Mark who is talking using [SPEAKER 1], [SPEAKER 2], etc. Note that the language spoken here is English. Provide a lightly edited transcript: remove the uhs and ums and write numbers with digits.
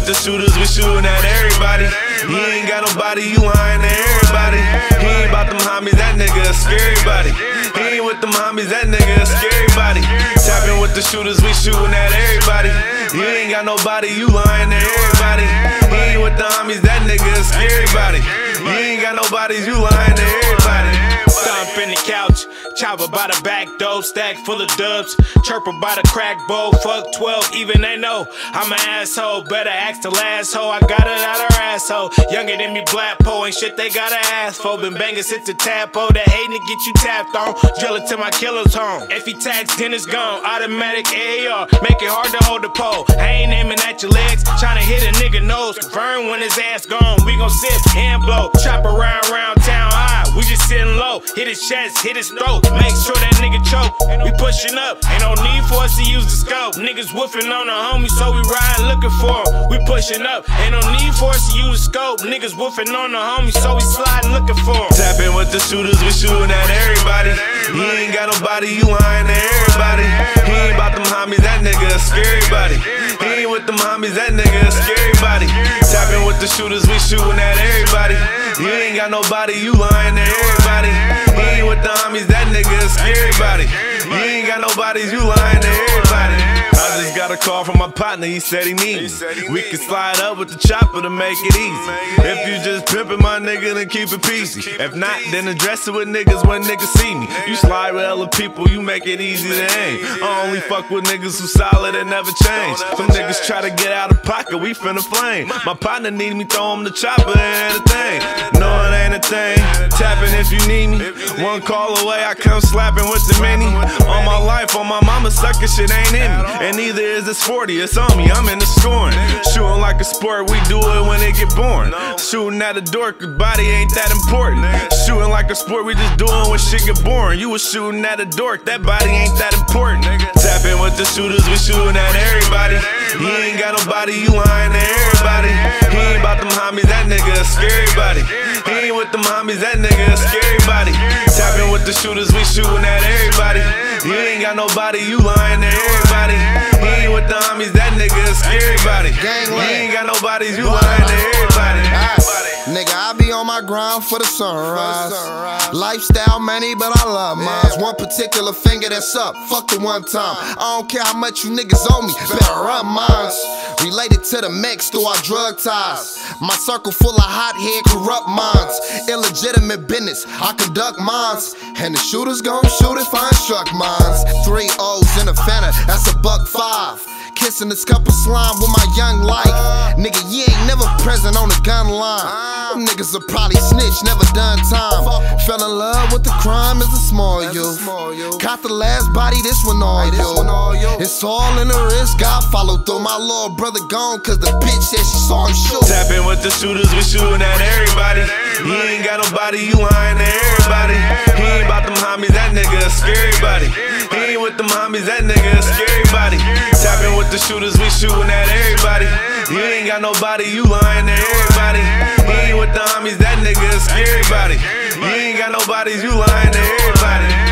[SPEAKER 1] the shooters, we shooting at everybody. He ain't got nobody, you lying to everybody. He ain't about them homies, that nigga a scary body. He ain't with them homies, that nigga a scary body. Tapping with the shooters, we shooting at everybody. You ain't got nobody, you lying to everybody. He ain't with the homies, that nigga a scary body. You ain't got nobody, you lying to everybody.
[SPEAKER 2] Stomp in the couch, chopper by the back door, stack full of dubs, chirper by the crack bowl, fuck 12, even they know I'm an asshole, better ask the last hoe, I got it out her asshole, younger than me black pole, ain't shit they got to ask for, been banging since the tapo, that hating to get you tapped on, drill it to my killer's home, if he tags then it's gone, automatic AR, make it hard to hold the pole, I ain't aiming at your legs, tryna hit a nigga nose, confirm when his ass gone, we gon' sip and blow, chop around town high, we just sitting low, hit his chest, hit his throat, make sure that nigga choke. We pushing up, ain't no need for us to use the scope. Niggas woofing on the homies, so we riding looking for him. We pushing up, ain't no need for us to use the scope. Niggas woofing on the homies, so we sliding looking for him.
[SPEAKER 1] Tapping with the shooters, we shooting at everybody. He ain't got nobody, you lying to everybody. He ain't about them homies, that nigga a scary body. He ain't with them homies, that nigga a scary body. Tapping with the shooters, we shooting at everybody. You ain't got nobody, you lying to everybody. He ain't with the homies, that nigga a scary body. You ain't got nobody, you lying to everybody. I just got a call from my partner, he said he need me. We can slide up with the chopper to make it easy. If you just pimpin' my nigga, then keep it peasy. If not, then address it with niggas when niggas see me. You slide with hella people, you make it easy to aim. I only fuck with niggas who solid and never change. Some niggas try to get out of pocket, we finna flame. My partner need me, throw him the chopper and a thing. No, it ain't a thing. Tapping if you need me. One call away, I come slapping with the mini. All my life, on my mama sucker shit ain't in me. And neither is this 40, it's on me, I'm in the scoring. Shooting like a sport, we do it when they get born. Shooting at a door, cause body ain't that important. Shooting like a sport, we just doing when shit get boring. You was shooting at a dork, that body ain't that important. Tapping with the shooters, we shooting at everybody. He ain't got nobody, you lying to everybody. He ain't about them homies, that nigga a scary body. He ain't with them homies, that nigga a scary body. Tapping with the shooters, we shooting at everybody. You ain't got nobody, you lying to everybody. He ain't with the homies, that nigga a scary body. You ain't got nobody, you lying to everybody.
[SPEAKER 3] Nigga, I be on my grind for the sunrise. Lifestyle money, but I love mine. One particular finger that's up, fuck the one time. I don't care how much you niggas owe me, better run mines. Related to the mix through our drug ties. My circle full of hothead, corrupt minds. Illegitimate business, I conduct mines. And the shooters gon' shoot if I instruct mines. 3 O's in a Fanta, that's $1.05. Kissing this cup of slime with my young life. Nigga, you ain't never present on the gun line. Them niggas will probably snitch, never done time. Fell in love with the crime as a small youth. Caught the last body, this one all you. It's all in the wrist, God followed through. My little brother gone, cause the bitch said she saw him shoot.
[SPEAKER 1] Tapping with the shooters, we shooting at everybody. He ain't got nobody, you lying to everybody. He ain't about them homies, that nigga a scary body. He ain't with them homies, that nigga a scary body. Tapping with the shooters, we shooting at everybody. You ain't got nobody, you lying to everybody. He ain't with the homies, that nigga a scary body. You ain't got nobody, you lying to everybody.